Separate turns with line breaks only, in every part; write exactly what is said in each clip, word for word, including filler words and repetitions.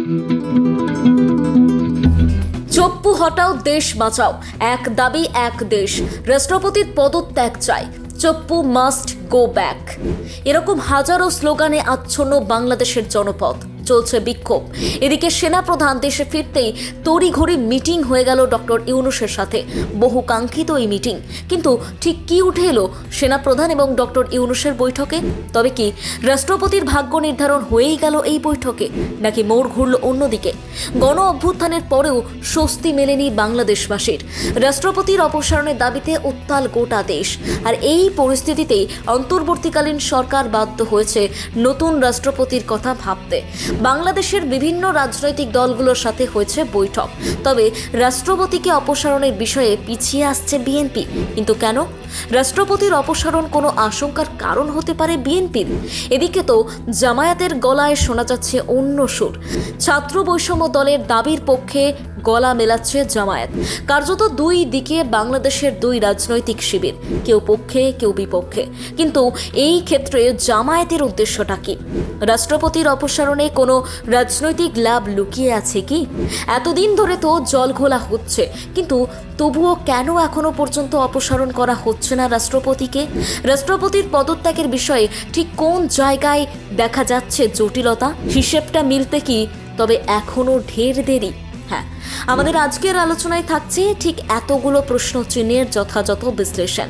চপ্পু হটাও, দেশ বাঁচাও, এক দাবি এক দেশ, রাষ্ট্রপতির পদত্যাগ চাই, চপ্পু মাস্ট গো ব্যাক। এরকম হাজারো স্লোগানে আচ্ছন্ন বাংলাদেশের জনপদ, চলছে বিক্ষোভ। এদিকে সেনাপ্রধান দেশে ফিরতেই তড়িঘড়ি মিটিং হয়ে গেল ডক্টর ইউনুসের সাথে, বহু কাঙ্ক্ষিত এই মিটিং। কিন্তু ঠিক কি উঠে এলো সেনাপ্রধান এবং ডক্টর ইউনুসের বৈঠকে? তবে কি রাষ্ট্রপতির ভাগ্য নির্ধারণ হয়েই গেল এই বৈঠকে, নাকি মোড় ঘুরল অন্যদিকে? গণ অভ্যুত্থানের পরেও স্বস্তি মেলেনি বাংলাদেশবাসীর। রাষ্ট্রপতির অপসারণের দাবিতে উত্তাল গোটা দেশ। আর এই পরিস্থিতিতেই অন্তর্বর্তীকালীন সরকার বাধ্য হয়েছে নতুন রাষ্ট্রপতির কথা ভাবতে। বাংলাদেশের বিভিন্ন রাজনৈতিক দলগুলোর সাথে হয়েছে বৈঠক, তবে রাষ্ট্রপতিকে অপসারণের বিষয়ে পিছিয়ে আসছে বিএনপি। কিন্তু কেন? রাষ্ট্রপতির অপসারণ কোনো আশঙ্কার কারণ হতে পারে বিএনপির? এদিকে তো জামায়াতের গলায় শোনা যাচ্ছে অন্য সুর। ছাত্র বৈষম্য দলের দাবির পক্ষে গলা মেলাচ্ছে জামায়াত। কার্যত দুই দিকে বাংলাদেশের দুই রাজনৈতিক শিবির, কেউ পক্ষে কেউ বিপক্ষে। কিন্তু এই ক্ষেত্রে জামায়াতের উদ্দেশ্যটা কি? রাষ্ট্রপতির অপসারণে কোনো রাজনৈতিক লাভ লুকিয়ে আছে কি? এতদিন ধরে তো জল ঘোলা হচ্ছে, কিন্তু তবুও কেন এখনো পর্যন্ত অপসারণ করা হচ্ছে না রাষ্ট্রপতিকে? রাষ্ট্রপতির পদত্যাগের বিষয়ে ঠিক কোন জায়গায় দেখা যাচ্ছে জটিলতা? হিসেবটা মিলতে কি তবে এখনো ঢের দেরি? হ্যাঁ, আমাদের আজকের আলোচনায় থাকছে ঠিক এতগুলো প্রশ্ন চিহ্নের যথাযথ বিশ্লেষণ।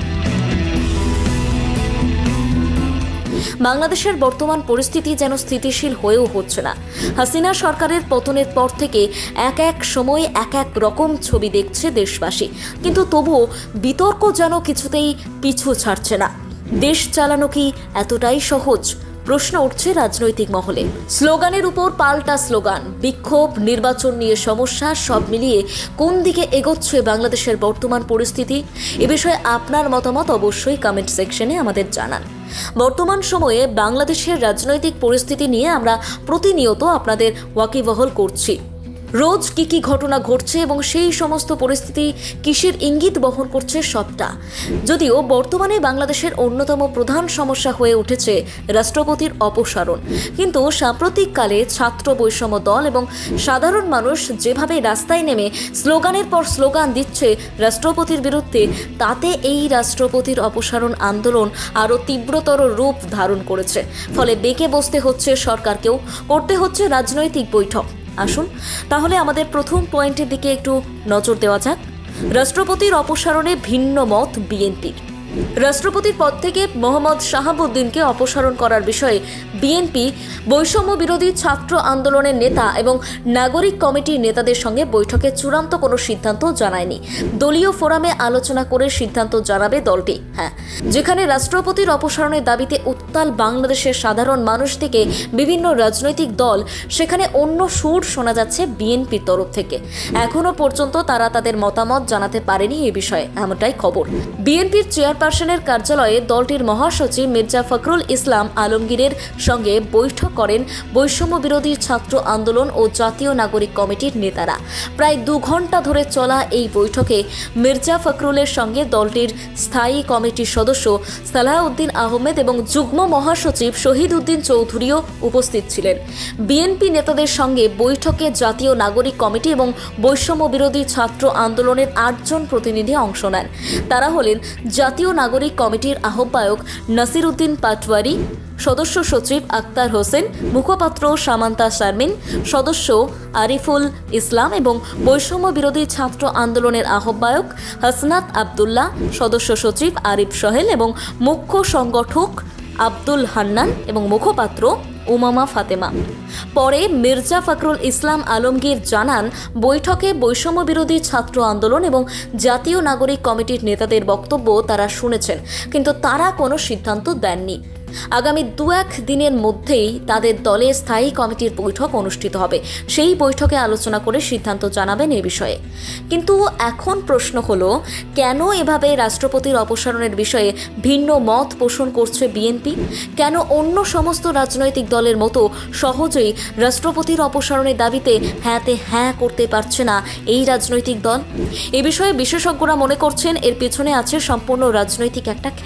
বাংলাদেশের বর্তমান পরিস্থিতি যেন স্থিতিশীল হয়েও হচ্ছে না। হাসিনা সরকারের পতনের পর থেকে এক এক সময় এক এক রকম ছবি দেখছে দেশবাসী, কিন্তু তবুও বিতর্ক যেন কিছুতেই পিছু ছাড়ছে না। দেশ চালানো কি এতটাই সহজ? প্রশ্ন উঠছে রাজনৈতিক মহলে। স্লোগানের উপর পাল্টা স্লোগান, বিক্ষোভ, নির্বাচন নিয়ে সমস্যা, সব মিলিয়ে কোন দিকে এগোচ্ছে বাংলাদেশের বর্তমান পরিস্থিতি? এ বিষয়ে আপনার মতামত অবশ্যই কমেন্ট সেকশনে আমাদের জানান। বর্তমান সময়ে বাংলাদেশের রাজনৈতিক পরিস্থিতি নিয়ে আমরা প্রতিনিয়ত আপনাদের ওয়াকিবহল করছি। রোজ কি কি ঘটনা ঘটছে এবং সেই সমস্ত পরিস্থিতি কিসের ইঙ্গিত বহন করছে সবটা। যদিও বর্তমানে বাংলাদেশের অন্যতম প্রধান সমস্যা হয়ে উঠেছে রাষ্ট্রপতির অপসারণ, কিন্তু সাম্প্রতিককালে ছাত্র বৈষম্য দল এবং সাধারণ মানুষ যেভাবে রাস্তায় নেমে স্লোগানের পর স্লোগান দিচ্ছে রাষ্ট্রপতির বিরুদ্ধে, তাতে এই রাষ্ট্রপতির অপসারণ আন্দোলন আরও তীব্রতর রূপ ধারণ করেছে। ফলে বেঁকে বসতে হচ্ছে সরকারকেও, করতে হচ্ছে রাজনৈতিক বৈঠক। আসুন তাহলে আমাদের প্রথম পয়েন্টের দিকে একটু নজর দেওয়া যাক। রাষ্ট্রপতির অপসারণে ভিন্ন মত বিএনপির। রাষ্ট্রপতির পদ থেকে মোহাম্মদ শাহাবুদ্দিনকে অপসারণ করার বিষয়ে বিএনপি বৈষম্য বিরোধী ছাত্র আন্দোলনের নেতা এবং নাগরিক কমিটির নেতাদের সঙ্গে বৈঠকে চূড়ান্ত কোনো সিদ্ধান্ত জানায়নি। দলীয় ফোরামে আলোচনা করে সিদ্ধান্ত জানাবে দলটি। হ্যাঁ, যেখানে রাষ্ট্রপতির অপসারণের দাবিতে উত্তাল বাংলাদেশের সাধারণ মানুষ থেকে বিভিন্ন রাজনৈতিক দল, সেখানে অন্য সুর শোনা যাচ্ছে বিএনপির তরফ থেকে। এখনো পর্যন্ত তারা তাদের মতামত জানাতে পারেনি এ বিষয়ে, এমনটাই খবর। বিএনপির চেয়ারপারসনের কার্যালয়ে দলটির মহাসচিব মির্জা ফখরুল ইসলাম আলমগীরের সঙ্গে বৈঠক করেন বৈষম্য বিরোধী ছাত্র আন্দোলন ও জাতীয় নাগরিক কমিটির নেতারা। প্রায় দু ঘন্টা ধরে চলা এই বৈঠকে মির্জা ফখরুলের সঙ্গে দলটির স্থায়ী কমিটির সদস্য সালাহউদ্দিন আহমেদ এবং যুগ্ম মহাসচিব শহীদ উদ্দিন চৌধুরীও উপস্থিত ছিলেন। বিএনপি নেতাদের সঙ্গে বৈঠকে জাতীয় নাগরিক কমিটি এবং বৈষম্য বিরোধী ছাত্র আন্দোলনের আটজন প্রতিনিধি অংশ নেন। তারা হলেন জাতীয় নাগরিক কমিটির আহ্বায়ক নাসির উদ্দিন পাটওয়ারি, সদস্য সচিব আক্তার হোসেন, মুখপাত্র সামান্তা শারমিন, সদস্য আরিফুল ইসলাম এবং বৈষম্য বিরোধী ছাত্র আন্দোলনের আহ্বায়ক হাসনাত আবদুল্লাহ, সদস্য সচিব আরিফ সোহেল এবং মুখ্য সংগঠক আব্দুল হান্নান এবং মুখপাত্র উমামা ফাতেমা। পরে মির্জা ফখরুল ইসলাম আলমগীর জানান, বৈঠকে বৈষম্য বিরোধী ছাত্র আন্দোলন এবং জাতীয় নাগরিক কমিটির নেতাদের বক্তব্য তারা শুনেছেন, কিন্তু তারা কোনো সিদ্ধান্ত দেননি। আগামী দু এক দিনের মধ্যেই তাদের দলে স্থায়ী কমিটির বৈঠক অনুষ্ঠিত হবে। সেই বৈঠকে আলোচনা করে সিদ্ধান্ত জানাবেন এ বিষয়ে। কিন্তু এখন প্রশ্ন হলো, কেন এভাবে রাষ্ট্রপতির অপসারণের বিষয়ে ভিন্ন মত পোষণ করছে বিএনপি? কেন অন্য সমস্ত রাজনৈতিক দলের মতো সহজেই রাষ্ট্রপতির অপসারণের দাবিতে হ্যাঁতে হ্যাঁ করতে পারছে না এই রাজনৈতিক দল? এ বিষয়ে বিশেষজ্ঞরা মনে করছেন, এর পেছনে আছে সম্পূর্ণ রাজনৈতিক একটা খেলা।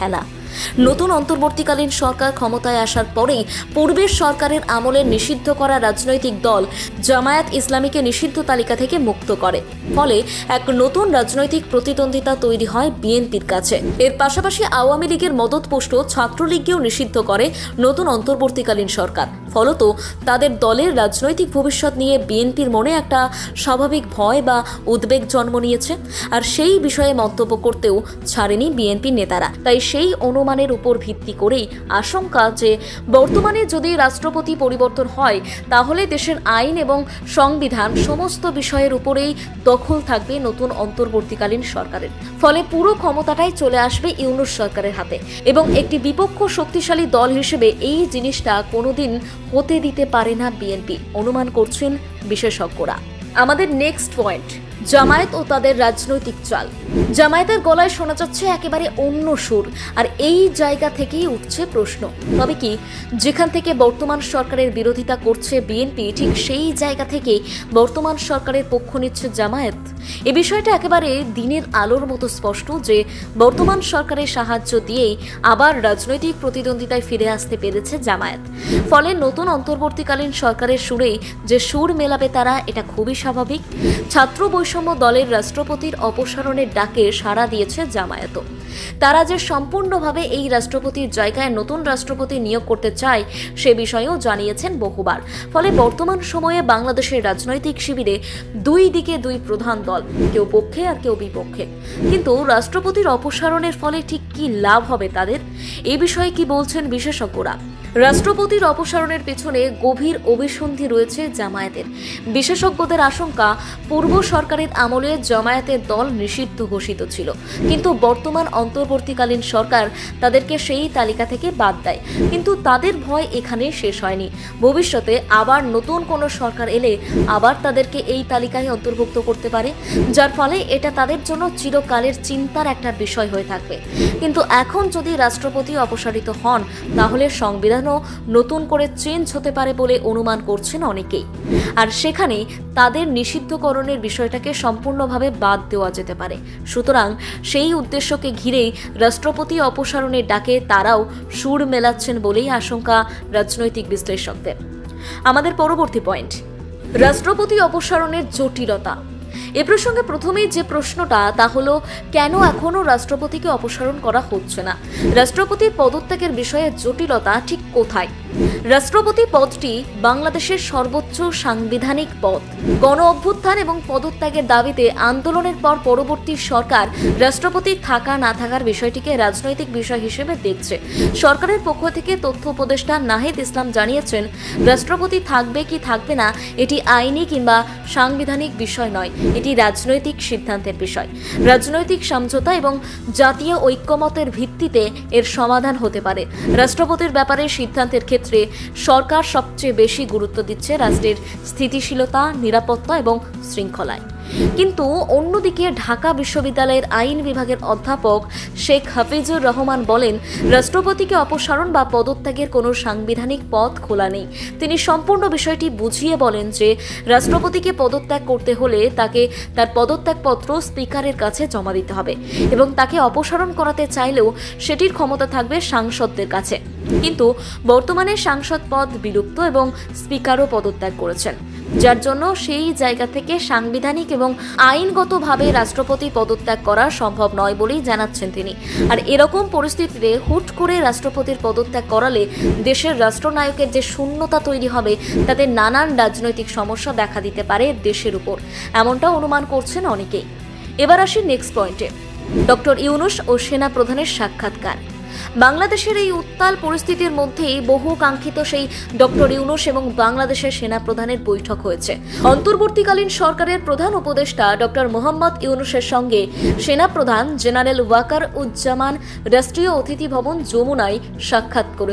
নতুন অন্তর্বর্তীকালীন সরকার ক্ষমতায় আসার পরেই পূর্বের সরকারের আমলে নিষিদ্ধ করা রাজনৈতিক দল জামায়াত ইসলামীকে নিষিদ্ধ তালিকা থেকে মুক্ত করে। ফলে এক নতুন রাজনৈতিক প্রতিদ্বন্দ্বিতা তৈরি হয় বিএনপির কাছে। এর পাশাপাশি আওয়ামী লীগের মদতপুষ্ট ছাত্রলীগকেও নিষিদ্ধ করে নতুন অন্তর্বর্তীকালীন সরকার। ফলত তাদের দলের রাজনৈতিক ভবিষ্যৎ নিয়ে বিএনপির মনে একটা স্বাভাবিক ভয় বা উদ্বেগ জন্ম নিয়েছে। আর সেই বিষয়ে মন্তব্য করতেও ছাড়েনি বিএনপির নেতারা। তাই সেই অনুমানের উপর ভিত্তি করেই আশঙ্কা যে বর্তমানে যদি রাষ্ট্রপতি পরিবর্তন হয় তাহলে দেশের আইন এবং সংবিধান সমস্ত বিষয়ের উপরেই দখল থাকবে নতুন অন্তর্বর্তীকালীন সরকারের। ফলে পুরো ক্ষমতাটাই চলে আসবে ইউনুস সরকারের হাতে এবং একটি বিপক্ষ শক্তিশালী দল হিসেবে এই জিনিসটা কোনোদিন হতে দিতে পারে না বিএনপি, অনুমান করছেন বিশেষজ্ঞরা। আমাদের নেক্সট পয়েন্ট, জামায়াত ও তাদের রাজনৈতিক চাল। জামায়াতের গলায় শোনা যাচ্ছে একেবারে অন্য সুর, আর এই জায়গা থেকেই উঠছে প্রশ্ন, তবে কি যেখান থেকে বর্তমান সরকারের বিরোধিতা করছে বিএনপি ঠিক সেই জায়গা থেকেই বর্তমান সরকারের পক্ষ নিচ্ছে জামায়াত? এ বিষয়টা একেবারে দিনের আলোর মতো স্পষ্ট যে বর্তমান সরকারের সাহায্য দিয়েই আবার রাজনৈতিক প্রতিদ্বন্দ্বিতায় ফিরে আসতে পেরেছে জামায়াত। ফলে নতুন অন্তর্বর্তীকালীন সরকারের সুরেই যে সুর মেলাবে তারা, এটা খুবই স্বাভাবিক। ছাত্র বৈষম্য দলের রাষ্ট্রপতির অপসারণের ডাকে সাড়া দিয়েছে জামায়াতও। তারা যে সম্পূর্ণভাবে এই রাষ্ট্রপতির জায়গায় নতুন রাষ্ট্রপতি নিয়োগ করতে চায় সে বিষয়েও জানিয়েছেন বহুবার। ফলে বর্তমান সময়ে বাংলাদেশের রাজনৈতিক শিবিরে দুই দিকে দুই প্রধান দল, কেউ পক্ষে আর কেউ বিপক্ষে। কিন্তু রাষ্ট্রপতির অপসারণের ফলে ঠিক কি লাভ হবে তাদের, এ বিষয়ে কি বলছেন বিশেষজ্ঞরা? রাষ্ট্রপতির অপসারণের পেছনে গভীর অভিসন্ধি রয়েছে জামায়াতের। বিশেষজ্ঞদের আশঙ্কা, পূর্ব সরকারের আমলে জামায়াতের দল নিষিদ্ধ ঘোষিত ছিল, কিন্তু বর্তমান অন্তর্বর্তীকালীন সরকার তাদেরকে সেই তালিকা থেকে বাদ দেয়। কিন্তু তাদের ভয় এখানে শেষ হয়নি। ভবিষ্যতে আবার নতুন কোনো সরকার এলে আবার তাদেরকে এই তালিকায় অন্তর্ভুক্ত করতে পারে, যার ফলে এটা তাদের জন্য চিরকালের চিন্তার একটা বিষয় হয়ে থাকবে। কিন্তু এখন যদি রাষ্ট্রপতি অপসারিত হন তাহলে সংবিধান নতুন করে চেঞ্জ হতে পারে বলে অনুমান করছেন অনেকেই। আর সেখানে তাদের নিষিদ্ধকরণের বিষয়টাকে সম্পূর্ণভাবে বাদ দেওয়া যেতে পারে। সুতরাং সেই উদ্দেশ্যকে ঘিরেই রাষ্ট্রপতি অপসারণের ডাকে তারাও সুর মেলাচ্ছেন বলেই আশঙ্কা রাজনৈতিক বিশ্লেষকদের। আমাদের পরবর্তী পয়েন্ট, রাষ্ট্রপতি অপসারণের জটিলতা। এ প্রসঙ্গে প্রথমেই যে প্রশ্নটা তা হলো, কেন এখনো রাষ্ট্রপতিকে অপসারণ করা হচ্ছে না? রাষ্ট্রপতির পদত্যাগের বিষয়ে জটিলতা ঠিক কোথায়? রাষ্ট্রপতি পদটি বাংলাদেশের সর্বোচ্চ সাংবিধানিক পদ। গণ অভ্যুত্থান এবং পদত্যাগের দাবিতে আন্দোলনের পর পরবর্তী সরকার রাষ্ট্রপতি থাকা না থাকার বিষয়টিকে রাজনৈতিক বিষয় হিসেবে দেখছে। সরকারের পক্ষ থেকে তথ্য উপদেষ্টা নাহিদ ইসলাম জানিয়েছেন, রাষ্ট্রপতি থাকবে কি থাকবে না এটি আইনি কিংবা সাংবিধানিক বিষয় নয়, এটি রাজনৈতিক সিদ্ধান্তের বিষয়। রাজনৈতিক সমঝোতা এবং জাতীয় ঐক্যমতের ভিত্তিতে এর সমাধান হতে পারে। রাষ্ট্রপতির ব্যাপারে সিদ্ধান্তের ক্ষেত্রে সরকার সবচেয়ে বেশি গুরুত্ব দিচ্ছে রাষ্ট্রের স্থিতিশীলতা, নিরাপত্তা এবং শৃঙ্খলায়। কিন্তু অন্যদিকে ঢাকা বিশ্ববিদ্যালয়ের আইন বিভাগের অধ্যাপক শেখ হাফিজুর রহমান বলেন, রাষ্ট্রপতিকে অপসারণ বা পদত্যাগের কোনো সাংবিধানিক পথ খোলা নেই। তিনি সম্পূর্ণ বিষয়টি বুঝিয়ে বলেন যে রাষ্ট্রপতিকে পদত্যাগ করতে হলে তাকে তার পদত্যাগপত্র স্পিকারের কাছে জমা দিতে হবে এবং তাকে অপসারণ করাতে চাইলেও সেটির ক্ষমতা থাকবে সাংসদদের কাছে। কিন্তু বর্তমানে সাংসদ পদ বিলুপ্ত এবং স্পিকারও পদত্যাগ করেছেন, যার জন্য সেই জায়গা থেকে সাংবিধানিক এবং আইনগতভাবে রাষ্ট্রপতি পদত্যাগ করা সম্ভব নয় বলেই জানাচ্ছেন তিনি। আর এরকম পরিস্থিতিতে হুট করে রাষ্ট্রপতির পদত্যাগ করালে দেশের রাষ্ট্রনায়কের যে শূন্যতা তৈরি হবে তাতে নানান রাজনৈতিক সমস্যা দেখা দিতে পারে দেশের উপর, এমনটা অনুমান করছেন অনেকেই। এবার আসি নেক্সট পয়েন্টে, ডক্টর ইউনুস ও সেনা প্রধানের সাক্ষাৎকার। বাংলাদেশের এই উত্তাল পরিস্থিতির মধ্যেই বহু কাঙ্ক্ষিত সেই ডক্টর ইউনুস এবং বাংলাদেশের সেনা প্রধানের বৈঠক হয়েছে। অন্তর্বর্তীকালীন সরকারের প্রধান উপদেষ্টা ডক্টর মোহাম্মদ ইউনুসের সঙ্গে সেনা প্রধান জেনারেল ওয়াকার উজ্জামান রাষ্ট্রীয় অতিথি ভবন যমুনায় সাক্ষাৎ করেছেন।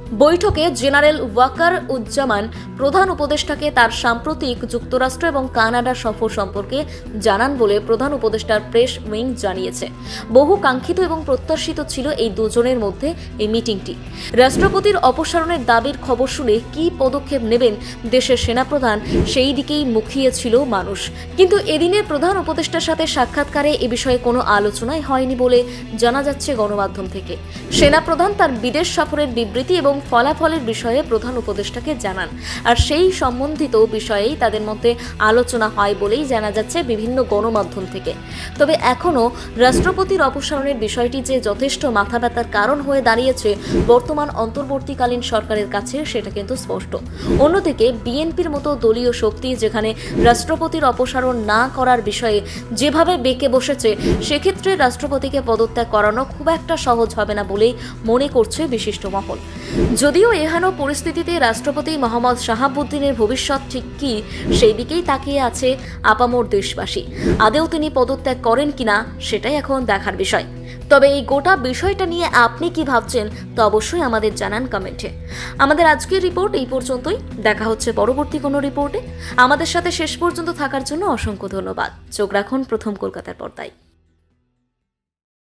বৈঠকে জেনারেল ওয়াকার-উজ্জামান প্রধান উপদেষ্টাকে তার সাম্প্রতিক যুক্তরাষ্ট্র এবং কানাডা সফর সম্পর্কে জানান বলে প্রধান উপদেষ্টার প্রেস উইং জানিয়েছে। বহু কাঙ্ক্ষিত এবং প্রত্যাশিত ছিল এই দুজনের মধ্যে এই মিটিংটি। রাষ্ট্রপতির অপসারণের দাবির খবর শুনে কী পদক্ষেপ নেবেন দেশের সেনাপ্রধান সেই দিকেই মুখিয়ে ছিল মানুষ। কিন্তু এদিনের প্রধান উপদেষ্টার সাথে সাক্ষাৎকারে এ বিষয়ে কোনো আলোচনাই হয়নি বলে জানা যাচ্ছে গণমাধ্যম থেকে। সেনাপ্রধান তার বিদেশ সফরের বিবৃতি এবং ফলাফলের বিষয়ে প্রধান উপদেষ্টাকে জানান, আর সেই সম্বন্ধিত বিষয়েই তাদের মধ্যে আলোচনা হয় বলেই জানা যাচ্ছে বিভিন্ন গণমাধ্যম থেকে। তবে এখনও রাষ্ট্রপতির অপসারণের বিষয়টি যে যথেষ্ট মাথা ব্যথার কারণ হয়ে দাঁড়িয়েছে বর্তমান অন্তর্বর্তীকালীন সরকারের কাছে সেটা কিন্তু স্পষ্ট। অন্যদিকে বিএনপির মতো দলীয় শক্তি যেখানে রাষ্ট্রপতির অপসারণ না করার বিষয়ে যেভাবে বেঁকে বসেছে, সেক্ষেত্রে রাষ্ট্রপতিকে পদত্যাগ করানো খুব একটা সহজ হবে না বলেই মনে করছে বিশিষ্ট মহল। যদিও এহেন পরিস্থিতিতে রাষ্ট্রপতি মোহাম্মদ শাহাবুদ্দিনের ভবিষ্যৎ ঠিক কি সেই দিকেই তাকিয়ে আছে আপামর দেশবাসী। আদেও তিনি পদত্যাগ করেন কিনা সেটাই এখন দেখার বিষয়। তবে এই গোটা বিষয়টা নিয়ে আপনি কি ভাবছেন তা অবশ্যই আমাদের জানান কমেন্টে। আমাদের আজকের রিপোর্ট এই পর্যন্তই। দেখা হচ্ছে পরবর্তী কোনো রিপোর্টে। আমাদের সাথে শেষ পর্যন্ত থাকার জন্য অসংখ্য ধন্যবাদ। চোখ রাখুন প্রথম কলকাতার পর্দায়।